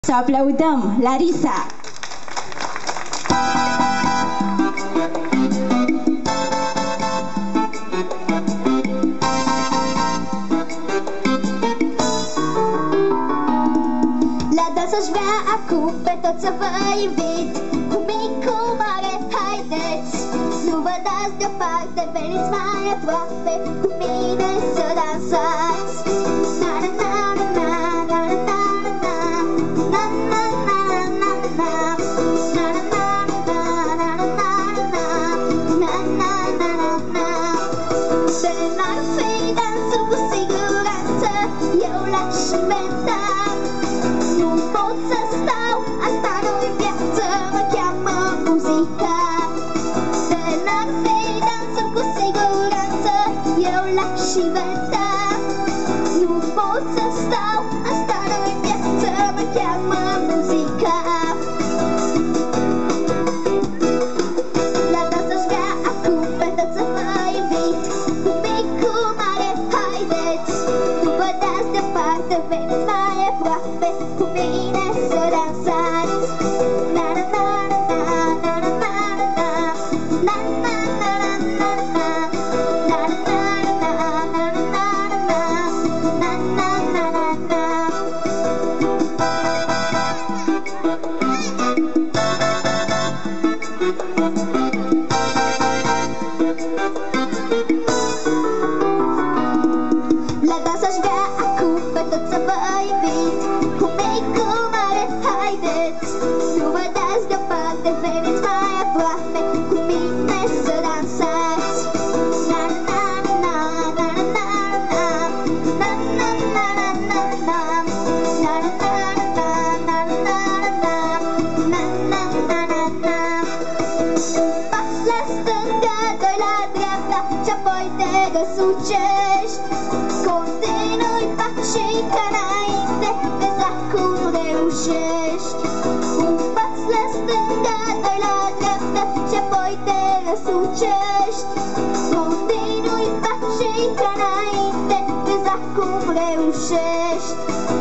Să aplaudăm Larisa! La dans aș vrea acum pe toți să vă invit, cu mic, cu mare, haideți! Nu vă dați deoparte, veniți mai aproape, cu mine să dansați! Na na na na na na na na na na na na de n-ar fi dansul cu siguranță, eu l-aș inventa. Nu pot să stau, asta nu-i viață, mă cheamă muzica. De n-ar fi dansul cu siguranță, eu l-aș inventa. Nu pot să stau, asta nu-i viață, mă cheamă muzica. La dans aș vrea acum pe toți să vă invit, cu mic, cu mare, haideți! Nu vă dați deoparte, veniți mai aproape, cu mine să dansați! Na na na na na na na na na na na na na na La dans aș vrea acum pe toți să vă invit, cu mic, cu mare, haideți! Nu vă dați deoparte, veniți mai aproape, cu mine să dansați! Na na na na na na na na na na na na na na na na na. Pas la stânga, doi la dreapta, și apoi te răsucești. Continui pașii ca înainte, vezi dacă nu reușești. Un pas la stânga, doi la dreapta, și apoi te răsucești. Continui pașii ca înainte, vezi dacă nu reușești.